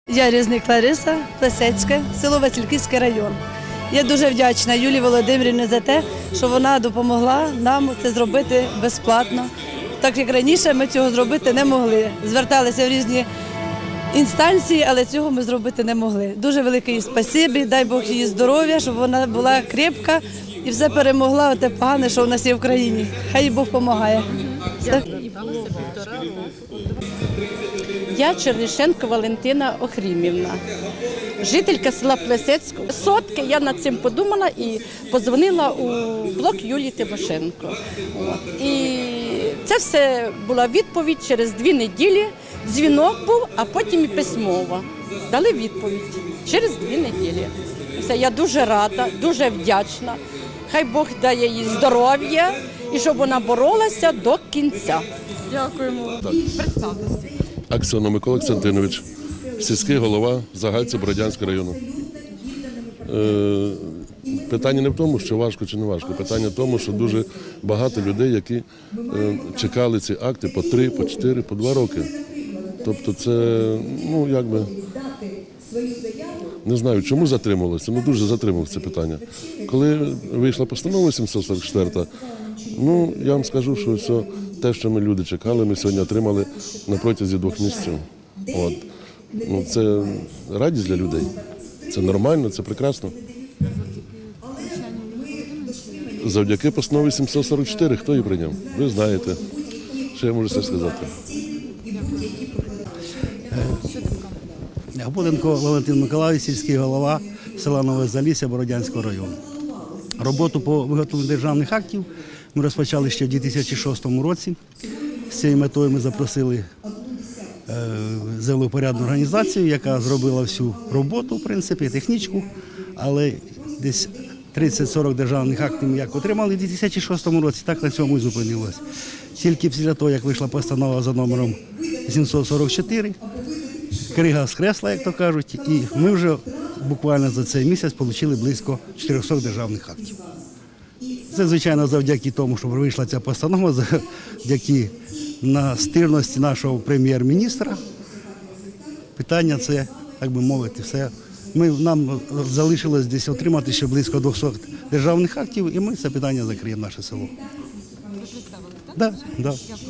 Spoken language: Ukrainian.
Я Різник Лариса, Плесецька, село Васильківський район. Я дуже вдячна Юлії Володимирівні за те, що вона допомогла нам це зробити безплатно. Так як раніше ми цього зробити не могли. Зверталися в різні інстанції, але цього ми зробити не могли. Дуже велике їй спасибі, дай Бог їй здоров'я, щоб вона була крепка і все перемогла те погане, що в нас є в країні. Хай їй Бог допомагає. Я Чернишенко Валентина Охрімівна, жителька села Плесецького. Сотки я над цим подумала і подзвонила у блок Юлії Тимошенко. І це все була відповідь через 2 неділі. Дзвінок був, а потім і письмово. Дали відповідь через 2 неділі. Я дуже рада, дуже вдячна. Хай Бог дає їй здоров'я і щоб вона боролася до кінця. Дякуємо. Представтеся. Аксьонов Микола Костянтинович, сільський голова Загальця Бородянського району. Питання не в тому, що важко чи не важко. Питання в тому, що дуже багато людей, які чекали ці акти по 3, по 4, по 2 роки. Тобто це, не знаю, чому затримувалося, дуже затримувалося це питання. Коли вийшла постанова 744, я вам скажу, що все те, що ми люди чекали, ми сьогодні отримали на протязі 2 місяців. Це радість для людей, це нормально, це прекрасно. Завдяки постанові 744, хто її прийняв? Ви знаєте, що я можу це сказати. Гапоненко Валентин Миколаївич, сільський голова села Нове Залісся Бородянського району. Роботу по виготовленню державних актів ми розпочали ще в 2006 році. З цією метою ми запросили землевпорядну організацію, яка зробила всю роботу, в принципі, технічку, але десь 30-40 державних актів ми як отримали в 2006 році, так на цьому і зупинилося. Тільки після того, як вийшла постанова за номером 744, крига скресла, як то кажуть, і ми вже буквально за цей місяць отримали близько 400 державних актів. Це, звичайно, завдяки тому, що вийшла ця постанова, завдяки настирності нашого прем'єр-міністра. Питання це, так би мовити, все. Нам залишилось десь отримати ще близько 200 державних актів, і ми це питання закриємо, наше село. Ви представили, так? Так.